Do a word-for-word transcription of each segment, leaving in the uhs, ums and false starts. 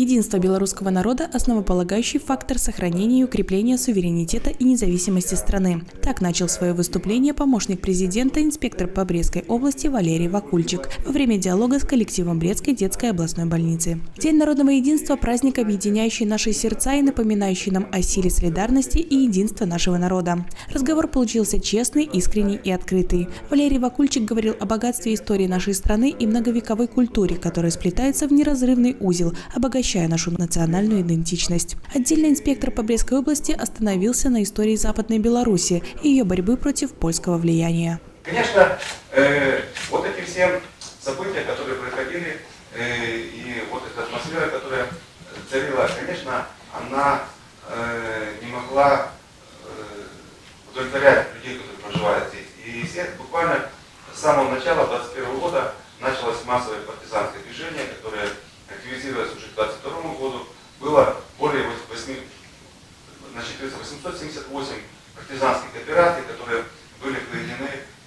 Единство белорусского народа – основополагающий фактор сохранения и укрепления суверенитета и независимости страны. Так начал свое выступление помощник президента, инспектор по Брестской области Валерий Вакульчик во время диалога с коллективом Брестской детской областной больницы. День народного единства – праздник, объединяющий наши сердца и напоминающий нам о силе солидарности и единства нашего народа. Разговор получился честный, искренний и открытый. Валерий Вакульчик говорил о богатстве истории нашей страны и многовековой культуре, которая сплетается в неразрывный узел, обогащая нашу национальную идентичность. Отдельный инспектор по Брестской области остановился на истории Западной Беларуси и ее борьбы против польского влияния. Конечно, э, вот эти все события, которые происходили, э, и вот эта атмосфера, которая царила, конечно, она э, не могла э, удовлетворять людей, которые проживают здесь. И все, буквально с самого начала двадцать первого года началось массовое партизанское движение, которое активизировалось уже к двадцать второму году. Было более восемьсот семьдесят восемь партизанских операций, которые были проведены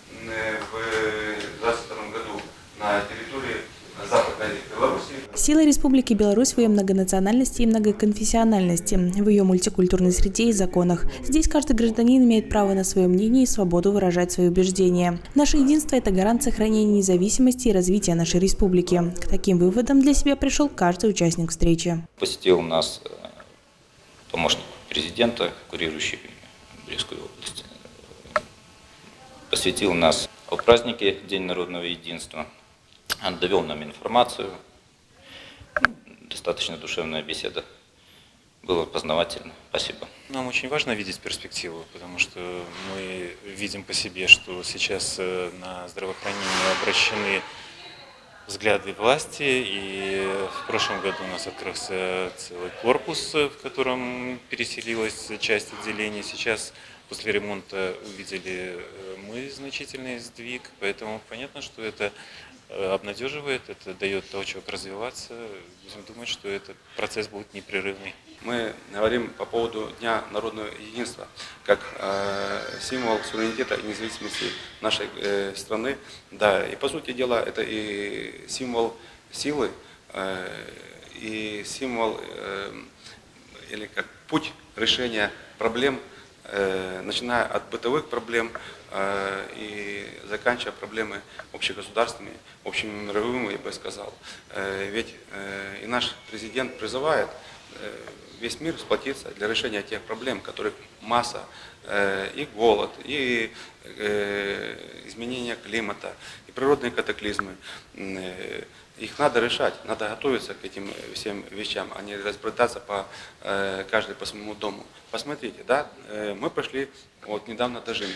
в двадцать втором году на территории Западной Беларуси. Сила Республики Беларусь в ее многонациональности и многоконфессиональности, в ее мультикультурной среде и законах. Здесь каждый гражданин имеет право на свое мнение и свободу выражать свои убеждения. Наше единство – это гарант сохранения независимости и развития нашей республики. К таким выводам для себя пришел каждый участник встречи. Посетил нас помощник президента, курирующий Брестскую область. Посвятил нас о празднике День народного единства. Он довел нам информацию. Достаточно душевная беседа. Было познавательно. Спасибо. Нам очень важно видеть перспективу, потому что мы видим по себе, что сейчас на здравоохранение обращены взгляды власти. И в прошлом году у нас открылся целый корпус, в котором переселилась часть отделений. Сейчас после ремонта увидели мы значительный сдвиг, поэтому понятно, что это обнадеживает, это дает толчок развиваться. Будем думать, что этот процесс будет непрерывный. Мы говорим по поводу Дня народного единства, как э, символ суверенитета и независимости нашей э, страны. Да, и по сути дела это и символ силы, э, и символ, э, или как путь решения проблем, э, начиная от бытовых проблем э, и заканчивая проблемы общегосударственными, общемировыми, я бы сказал. Э, ведь э, и наш президент призывает э, весь мир сплотиться для решения тех проблем, которых масса, э, и голод, и э, изменение климата, и природные катаклизмы. Э, их надо решать, надо готовиться к этим всем вещам, а не разбредаться по, э, каждый по своему дому. Посмотрите, да, э, мы прошли вот недавно Дожинь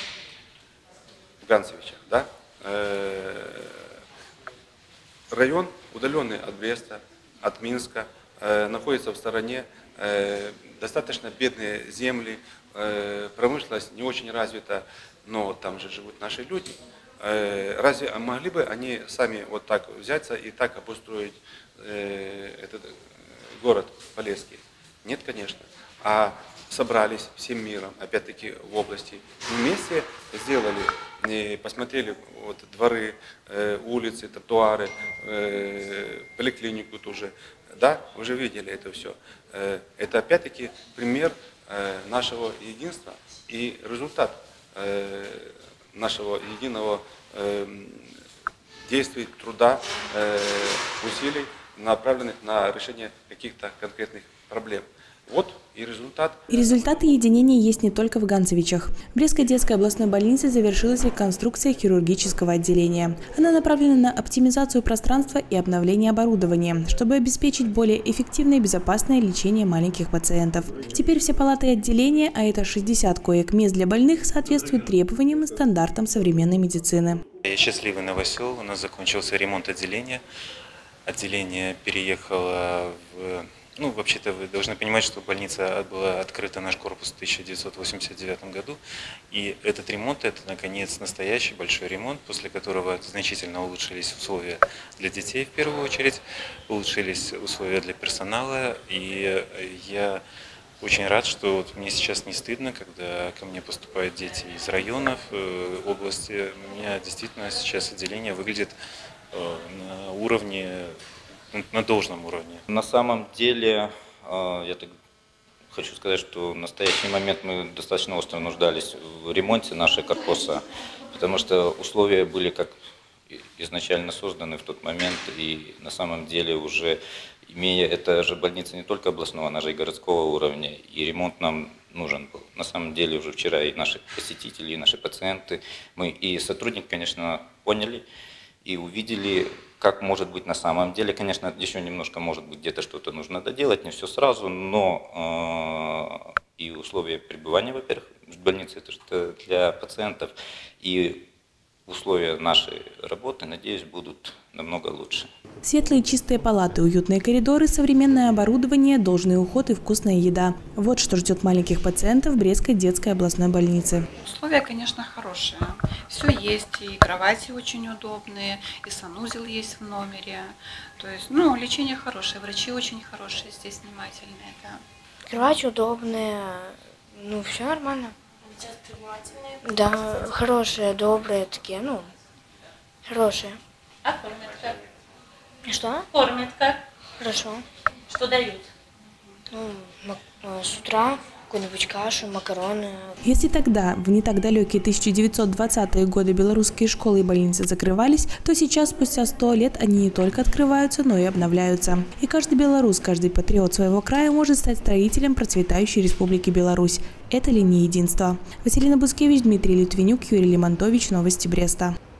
в Ганцевичах, да, э, район, удаленный от Бреста, от Минска, э, находится в стороне, э, достаточно бедные земли, э, промышленность не очень развита, но там же живут наши люди. Э, разве могли бы они сами вот так взяться и так обустроить э, этот город Полесский? Нет, конечно. А собрались всем миром, опять-таки в области, вместе сделали, посмотрели вот дворы, улицы, тротуары, поликлинику тоже. Да, вы же видели это все. Это опять-таки пример нашего единства и результат нашего единого действия, труда, усилий, направленных на решение каких-то конкретных проблем. Вот и результат. И результаты единения есть не только в Ганцевичах. В Брестской детской областной больнице завершилась реконструкция хирургического отделения. Она направлена на оптимизацию пространства и обновление оборудования, чтобы обеспечить более эффективное и безопасное лечение маленьких пациентов. Теперь все палаты и отделения, а это шестьдесят коек-мест для больных, соответствуют требованиям и стандартам современной медицины. Я счастливый новосел, у нас закончился ремонт отделения. Отделение переехало в... Ну, вообще-то вы должны понимать, что больница была открыта, наш корпус в тысяча девятьсот восемьдесят девятом году. И этот ремонт, это, наконец, настоящий большой ремонт, после которого значительно улучшились условия для детей, в первую очередь, улучшились условия для персонала. И я очень рад, что вот мне сейчас не стыдно, когда ко мне поступают дети из районов, области. У меня действительно сейчас отделение выглядит на уровне на должном уровне. На самом деле, я так хочу сказать, что в настоящий момент мы достаточно остро нуждались в ремонте нашего корпуса, потому что условия были как изначально созданы в тот момент, и на самом деле уже имея, это же больница не только областного, она же и городского уровня, и ремонт нам нужен был. На самом деле уже вчера и наши посетители, и наши пациенты, мы и сотрудники, конечно, поняли и увидели, как может быть на самом деле. Конечно, еще немножко, может быть, где-то что-то нужно доделать, не все сразу, но э, и условия пребывания, во-первых, в больнице, это же для пациентов, и условия нашей работы, надеюсь, будут намного лучше. Светлые чистые палаты, уютные коридоры, современное оборудование, должный уход и вкусная еда. Вот что ждет маленьких пациентов Брестской детской областной больницы. Условия, конечно, хорошие. Все есть, и кровати очень удобные, и санузел есть в номере. То есть, ну, лечение хорошее, врачи очень хорошие, здесь внимательные. Да. Кровать удобная, ну, все нормально. Да, хорошие, добрые такие, ну, хорошие. А кормят как? Что? Кормят как? Хорошо. Что дают? Ну, с утра какую-нибудь кашу, макароны. Если тогда, в не так далекие тысяча девятьсот двадцатые годы, белорусские школы и больницы закрывались, то сейчас, спустя сто лет, они не только открываются, но и обновляются. И каждый белорус, каждый патриот своего края может стать строителем процветающей Республики Беларусь. Это ли не единство? Василина Бускевич, Дмитрий Литвинюк, Юрий Лимонтович. Новости Бреста.